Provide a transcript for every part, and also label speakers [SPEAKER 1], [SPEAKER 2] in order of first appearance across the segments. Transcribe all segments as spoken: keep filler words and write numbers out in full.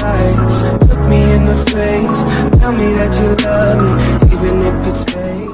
[SPEAKER 1] eyes, look me in the face, tell me that you love me, even if it's fake.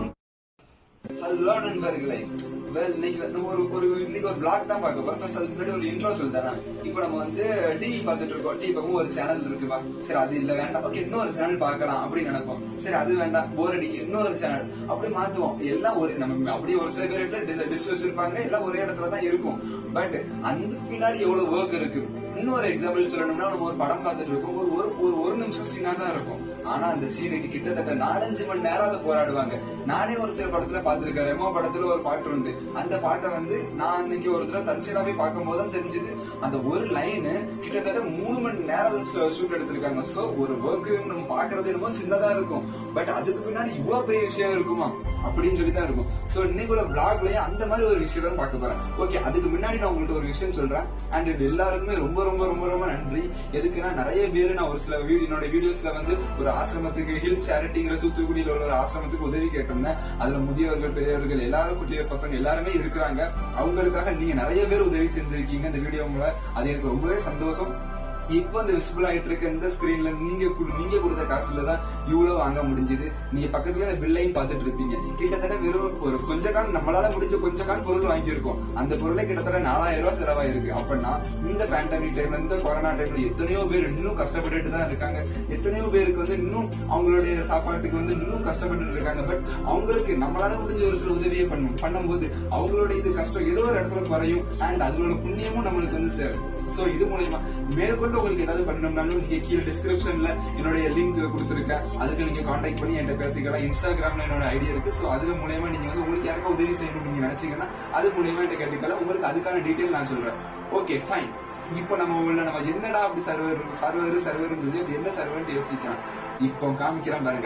[SPEAKER 2] Hello நண்பர்களே, well இன்னைக்கு நம்ம ஒரு ஒரு இன்னைக்கு ஒரு vlog தான் பார்க்க போறோம். ஃபர்ஸ்ட் அதுக்கு முன்னாடி ஒரு இன்ட்ரோ சொல்லிட்டேனா. இப்போ நம்ம வந்து டிவி பார்த்துட்டு இருக்கோம். டிவி பக்கம் ஒரு சேனல் இருக்குப்பா. சரி அது இல்ல வேண்டாம். ஓகே இன்னொரு சேனல் பார்க்கலாம் அப்படி நினைப்போம். சரி அது வேண்டாம் போர் அடிக்கு இன்னொரு சேனல் அப்படி மாத்துவோம். எல்லாம் ஒரு நம்ம அப்படியே ஒரு சில பேர் டிஷ் வச்சிருப்பாங்க எல்லாம் ஒரே இடத்துல தான் இருக்கும். பட் அந்த பின்னாடி எவ்வளவு ஒர்க் இருக்கு. இன்னொரு எக்ஸாம்பிள் சொல்லணும்னா நம்ம ஒரு படம் பார்த்துட்டு இருக்கோம். ஒரு ஒரு ஒரு நிமிஷம் சீனா தான் இருக்கும். ஆனா அந்த சீனுக்கு கிட்டத்தட்ட நாலஞ்சு மணி நேரம் போராடுவாங்க. நானே ஒரு சில படத்துல பாத்துருக்கேன். ரெமோ படத்துல ஒரு பாட்டு உண்டு. அந்த பாட்டை வந்து நான் அன்னைக்கு ஒரு தடவை தற்செயலா போய் பார்க்கும் போதுதான் தெரிஞ்சது அந்த ஒரு லைனு கிட்டத்தட்ட மூணு மணி நேரம் ஷூட் எடுத்திருக்காங்க. சோ ஒரு ஒர்க் நம்ம பாக்குறது என்னமோ சின்னதா இருக்கும். பட் அதுக்கு பின்னாடி இவ்வளவு பெரிய விஷயம் இருக்குமா அப்படின்னு சொல்லிதான் இருக்கும். சோ இன்னைக்கு உள்ள பிளாக்லயே அந்த மாதிரி ஒரு விஷயம் பார்க்க போறேன். ஓகே அதுக்கு முன்னாடி நான் உங்கள்கிட்ட ஒரு விஷயம் சொல்றேன். அண்ட் இது எல்லாருக்குமே ரொம்ப ரொம்ப ரொம்ப ரொம்ப நன்றி. எதுக்குன்னா நிறைய பேரு நான் ஒரு சில வீடியோ என்னோட வீடியோஸ்ல வந்து ஒரு ஆசிரமத்துக்கு ஹில் சேரிட்டிங்கிற தூத்துக்குடியில உள்ள ஒரு ஆசிரமத்துக்கு உதவி கேட்டிருந்தேன். அதுல முதியவர்கள் பெரியவர்கள் எல்லாரும் குட்டிய பசங்க எல்லாருமே இருக்கிறாங்க. அவங்களுக்காக நீங்க நிறைய பேர் உதவி செஞ்சிருக்கீங்க இந்த வீடியோ மூலம். அது எனக்கு ரொம்பவே சந்தோஷம். இப்போ இந்த விசிபிள் ஆயிட்டு இருக்க இந்த ஸ்கிரீன்ல நீங்க நீங்க கொடுத்த காசுலதான் இவ்வளவு வாங்க முடிஞ்சது. நீங்க பக்கத்துல இந்த பில்லையும் பாத்துட்டு இருப்பீங்க. கிட்டத்தட்ட வெறும் ஒரு கொஞ்ச கான் நம்மளால முடிஞ்ச கொஞ்ச கான் பொருள் வாங்கியிருக்கோம். அந்த பொருளை கிட்டத்தட்ட நாலாயிரம் ரூபாய் செலவாயிருக்கு. அப்படின்னா இந்த பேண்டமிக் டைம்ல இந்த கொரோனா டைம்ல எத்தனையோ பேர் இன்னும் கஷ்டப்பட்டுட்டு தான் இருக்காங்க. எத்தனையோ பேருக்கு வந்து இன்னும் அவங்களுடைய சாப்பாட்டுக்கு வந்து இன்னும் கஷ்டப்பட்டு இருக்காங்க. பட் அவங்களுக்கு நம்மளால முடிஞ்ச ஒரு சில உதவியை பண்ணும் பண்ணும்போது அவங்களோட இது கஷ்டம் ஏதோ ஒரு இடத்துல குறையும். அண்ட் அதோட புண்ணியமும் நம்மளுக்கு வந்து சேரும். சோ இது மூலமா மேற்கொண்டு உங்களுக்கு ஏதாவது பண்ணணும்னாலும் நீங்க கீழே டிஸ்கிரிப்ஷன்ல என்னுடைய லிங்க் கொடுத்துருக்கேன். அதுக்கு நீங்க கான்டாக்ட் பண்ணி என்கிட்ட பேசிக்கலாம். இன்ஸ்டாகிராம்ல என்னோட ஐடியா இருக்கு. சோ அதுல மூலமா நீங்க வந்து உங்களுக்கு யாருக்கும் உதவி செய்யணும் நீங்க நினைச்சீங்கன்னா அது மூலமா என்கிட்ட கேட்டுக்கலாம். உங்களுக்கு அதுக்கான டீட்டெயில் நான் சொல்றேன். Okay fine. இப்போ நம்ம உள்ள நம்ம என்னடா அப்படி சர்வர் சர்வர் சர்வர் சொல்லி அது என்ன சர்வர்னு யோசிக்கலாம். இப்போ காமிக்கிறேன் பாருங்க.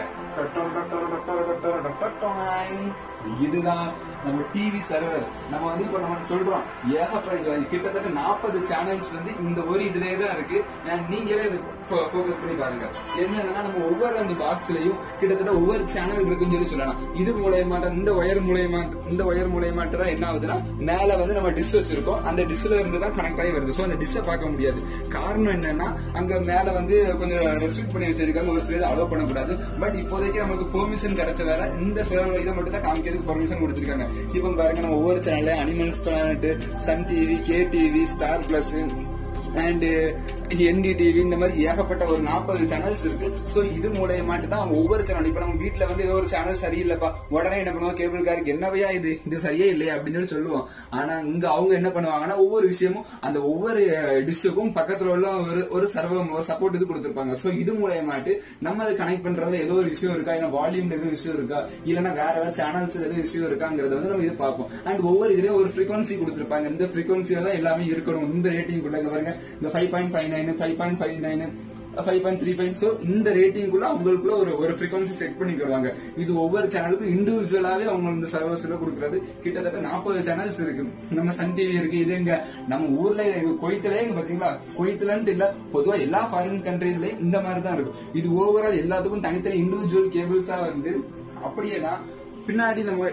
[SPEAKER 2] இதுதான் நம்ம டிவி சர்வர். நம்ம வந்து இப்போ நம்ம சொல்றோம் ஏகப்பட்ட கிட்டத்தட்ட நாற்பது சேனல்ஸ் வந்து இந்த ஒரு இதுலயே தான் இருக்கு. நீங்களே இது போக்கஸ் பண்ணி பாருங்க. என்னன்னா நம்ம ஒவ்வொரு அந்த பாக்ஸ்லயும் கிட்டத்தட்ட ஒவ்வொரு சேனல் இருக்குன்னு சொல்லி சொல்லலாம். இது மூலயமாட்ட இந்த ஒயர் மூலயமா இந்த ஒயர் மூலயமாட்ட தான் என்ன ஆகுதுன்னா மேல வந்து நம்ம டிஷ் வச்சிருக்கோம். அந்த டிஷ்ல இருந்து தான் கனெக்ட் ஆகி வருது. சோ அந்த டிஷ்ஷை பார்க்க முடியாது. காரணம் என்னன்னா அங்க மேல வந்து கொஞ்சம் ரெஸ்ட்ரிக்ட் பண்ணி வச்சிருக்காங்க. ஒரு சில அலோவ் பண்ணக்கூடாது. பட் இப்போதைக்கு நமக்கு பெர்மிஷன் கிடைச்ச வேற இந்த சர்வர் இதை மட்டும் தான் காமிக்கிறதுக்கு பெர்மிஷன் கொடுத்திருக்காங்க. இப்போ பாருங்க நம்ம ஒவ்வொரு சேனல்ல Animal Planet, Sun TV, K TV, Star Plus and NDTV இந்த மாதிரி ஏகப்பட்ட ஒரு நாற்பது சேனல்ஸ் இருக்கு. சோ இது மூலயமாட்டு தான் ஒவ்வொரு சேனல் இப்ப நம்ம வீட்டுல வந்து ஏதோ ஒரு சேனல் சரியில்லைப்பா உடனே என்ன பண்ணுவோம் கேபிள் காருக்கு என்னவையா இது இது சரியே இல்லையா அப்படின்னு சொல்லி சொல்லுவோம். ஆனா இங்க அவங்க என்ன பண்ணுவாங்கன்னா ஒவ்வொரு விஷயமும் அந்த ஒவ்வொரு டிஷ்ஷுக்கும் பக்கத்துல உள்ள ஒரு ஒரு சர்வம் ஒரு சப்போர்ட் இது கொடுத்திருப்பாங்க. சோ இது மூலயமாட்டு நம்ம அதை கனெக்ட் பண்றதுல ஏதோ ஒரு விஷயம் இருக்கா, இல்ல வால்யூம்ல எதுவும் விஷயம் இருக்கா, இல்லன்னா வேற ஏதாவது சேனல்ஸ் எதுவும் விஷயம் இருக்காங்கிறத வந்து நம்ம இது பார்ப்போம். அண்ட் ஒவ்வொரு இதுலயும் ஒரு ஃப்ரீக்வன்சி கொடுத்திருப்பாங்க. இந்த ஃப்ரீக்வன்சியில தான் எல்லாமே இருக்கணும். இந்த ரேட்டிங் கொடுத்தாங்க பாருங்க. இந்த five point five nine five point five nine five point three five so இந்த ரேட்டிங்குள்ள அவங்களுக்குள்ள ஒரு ஒரு ஃப்ரீக்வன்சி செட் பண்ணிக்கிறாங்க. இது ஒவ்வொரு சேனலுக்கும் இண்டிவிஜுவலாவே அவங்க இந்த சர்வீஸ்ல கொடுக்கறது. கிட்டத்தட்ட நாற்பது சேனல்ஸ் இருக்கு. நம்ம சன் டிவி இருக்கு. இது எங்க நம்ம ஊர்ல குவைத்திலே இங்க பாத்தீங்களா, குவைத்திலன்ட்டு இல்ல பொதுவா எல்லா ஃபாரின் கண்ட்ரீஸ்லயும் இந்த மாதிரி தான் இருக்கும். இது ஓவரால் எல்லாத்துக்கும் தனித்தனி இண்டிவிஜுவல் கேபிள்ஸா வந்து அப்படியே தான் பின்னாடி நம்ம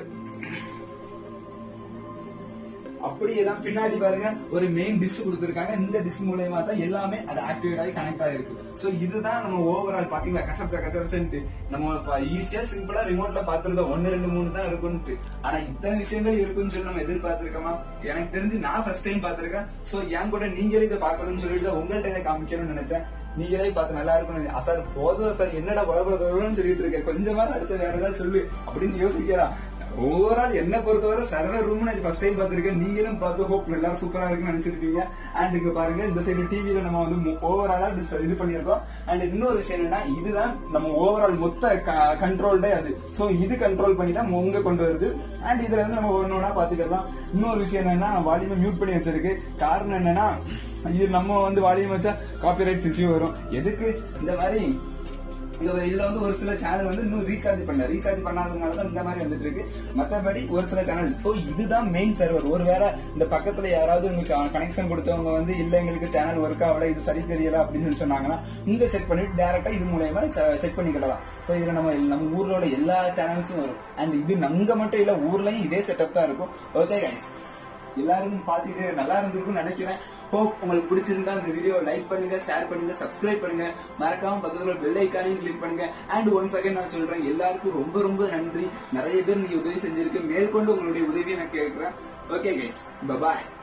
[SPEAKER 2] அப்படியேதான் பின்னாடி பாருங்க ஒரு மெயின் டிஷ் கொடுத்திருக்காங்க. இந்த டிஷ் மூலமா தான் எல்லாமே அது ஆக்டிவேட் ஆகி கனெக்ட் ஆயிருக்கு. சோ இதுதான் நம்ம ஓவரால் பாத்தீங்களா கசப்த கசப்சன்ட்டு நம்ம ஈஸியா சிம்பிளா ரிமோட்ல பாத்துருந்தோம் ஒன்னு ரெண்டு மூணு தான் இருக்கும்ட்டு. ஆனா இத்தனை விஷயங்கள் இருக்குன்னு சொல்லி நம்ம எதிர்பார்த்திருக்கோமா? எனக்கு தெரிஞ்சு நான் ஃபர்ஸ்ட் டைம் பாத்திருக்கேன். சோ என் கூட நீங்களே இதை பாக்கணும்னு சொல்லிட்டு உங்கள்கிட்ட இதை காமிக்கணும்னு நினைச்சேன். நீங்களே பார்த்து நல்லா இருக்கும் சார். போதும் சார் என்னடா பலபலன்னு சொல்லிட்டு இருக்கேன். கொஞ்சமா அடுத்து வேற ஏதாவது சொல்லு அப்படின்னு யோசிக்கிறான். ஓவரால் என்ன பொறுத்தவரை சர்வர் ரூம் நான் ஃபர்ஸ்ட் டைம் பாத்திருக்கேன். நீங்களும் பார்த்து ஹோப் எல்லாரும் சூப்பரா இருக்குன்னு நினைச்சிருப்பீங்க. அண்ட் இங்க பாருங்க இந்த சைடு டிவில நம்ம வந்து ஓவராலா இது பண்ணிருக்கோம். அண்ட் இன்னொரு விஷயம் என்னன்னா இதுதான் நம்ம ஓவரால் மொத்த கண்ட்ரோல்டே அது. சோ இது கண்ட்ரோல் பண்ணி தான் உங்க கொண்டு வருது. அண்ட் இதுல இருந்து நம்ம ஒன்னொன்னா பாத்துக்கலாம். இன்னொரு விஷயம் என்னன்னா வால்யூமை மியூட் பண்ணி வச்சிருக்கு. காரணம் என்னன்னா இது நம்ம வந்து வால்யூம் வச்சா காப்பிரைட்ஸ் இஷ்யூ வரும். எதுக்கு இந்த மாதிரி இதுல வந்து ஒரு சில சேனல் வந்து இன்னும் ரீசார்ஜ் பண்ண ரீசார்ஜ் பண்ணாததுனாலதான் இந்த மாதிரி வந்துட்டு இருக்கு. மற்றபடி ஒரு சில சேனல் சோ இதுதான் மெயின் சர்வர். ஒருவேளை இந்த பக்கத்துல யாராவது உங்களுக்கு கனெக்ஷன் கொடுத்தவங்க வந்து இல்ல எங்களுக்கு சேனல் ஒர்க் ஆகல இது சரி தெரியல அப்படின்னு சொன்னாங்கன்னா இங்க செக் பண்ணிட்டு டைரக்டா இது மூலமா செக் பண்ணிக்கலாம். சோ இதுல நம்ம நம்ம ஊர்லோட எல்லா சேனல்ஸும் வரும். அண்ட் இது அங்க மட்டும் இல்ல ஊர்லயும் இதே செட்டப் தான் இருக்கும். ஓகே கைஸ் எல்லாரும் பாத்துட்டு நல்லா இருந்திருக்கும்னு நினைக்கிறேன். ஹோப் உங்களுக்கு பிடிச்சிருந்தா இந்த வீடியோ லைக் பண்ணுங்க, ஷேர் பண்ணுங்க, சப்ஸ்கிரைப் பண்ணுங்க, மறக்காம பக்கத்துல பெல் ஐக்கானையும் கிளிக் பண்ணுங்க. அண்ட் ஒன்ஸ் அகைன் நான் சொல்றேன், எல்லாருக்கும் ரொம்ப ரொம்ப நன்றி. நிறைய பேர் நீங்க உதவி செஞ்சிருக்கு, மேற்கொண்டு உங்களுடைய உதவியை நான் கேட்கிறேன். ஓகே கைஸ், பை பாய்.